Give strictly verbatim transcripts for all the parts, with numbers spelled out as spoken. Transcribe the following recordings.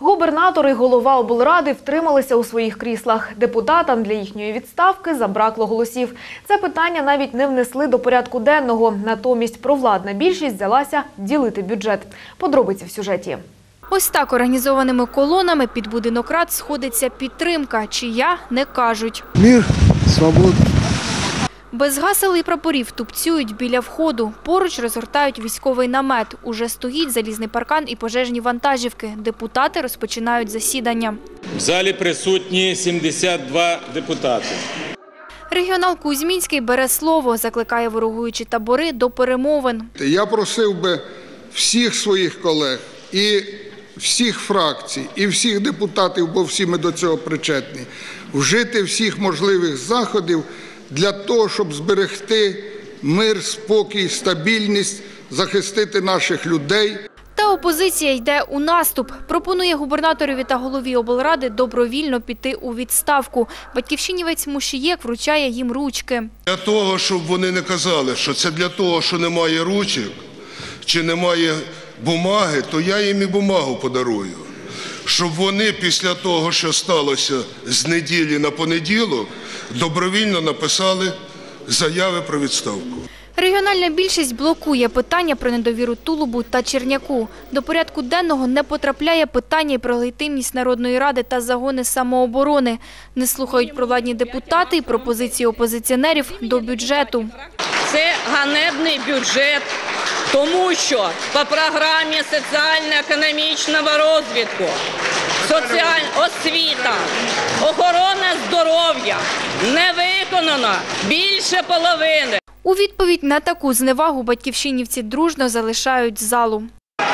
Губернатор і голова облради втрималися у своїх кріслах. Депутатам для їхньої відставки забракло голосів. Це питання навіть не внесли до порядку денного. Натомість провладна більшість взялася ділити бюджет. Подробиці в сюжеті. Ось так організованими колонами під будинок рад сходиться підтримка. Чия – не кажуть. Мир, свобода. Без гасел і прапорів тупцюють біля входу. Поруч розгортають військовий намет. Уже стоїть залізний паркан і пожежні вантажівки. Депутати розпочинають засідання. В залі присутні сімдесят два депутати. Регіонал Кузьмінський бере слово, закликає ворогуючі табори до перемовин. Я просив би всіх своїх колег і всіх фракцій, і всіх депутатів, бо всі ми до цього причетні, вжити всіх можливих заходів для того, щоб зберегти мир, спокій, стабільність, захистити наших людей. Та опозиція йде у наступ. Пропонує губернаторові та голові облради добровільно піти у відставку. Батьківщинівець Мушієк вручає їм ручки. Для того, щоб вони не казали, що це для того, що немає ручок чи немає бумаги, то я їм і бумагу подарую. Щоб вони після того, що сталося з неділі на понеділок, добровільно написали заяви про відставку. Регіональна більшість блокує питання про недовіру Тулубу та Черняку. До порядку денного не потрапляє питання про легітимність Народної ради та загони самооборони. Не слухають провладні депутати і пропозиції опозиціонерів до бюджету. Це ганебний бюджет, тому що по програмі соціально-економічного розвитку, соціальна освіта, охорона здоров'я не виконано більше половини. У відповідь на таку зневагу батьківщинівці дружно залишають залу.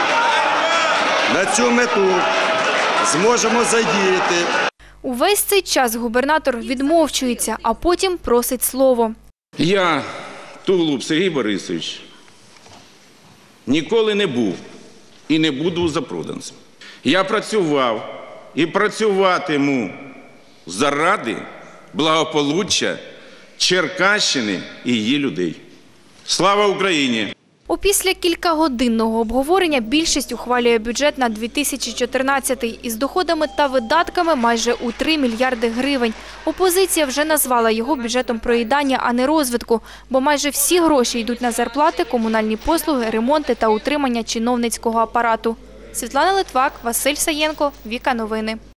На цю мету зможемо задіяти. Увесь цей час губернатор відмовчується, а потім просить слово. Я, Тулуб Сергій Борисович, ніколи не був і не буду запроданцем. Я працював і працюватиму заради благополуччя Черкащини і її людей. Слава Україні! Опісля кількагодинного обговорення більшість ухвалює бюджет на дві тисячі чотирнадцятий із доходами та видатками майже у три мільярди гривень. Опозиція вже назвала його бюджетом проїдання, а не розвитку, бо майже всі гроші йдуть на зарплати, комунальні послуги, ремонти та утримання чиновницького апарату. Світлана Литвак, Василь Саєнко, Віка Новини.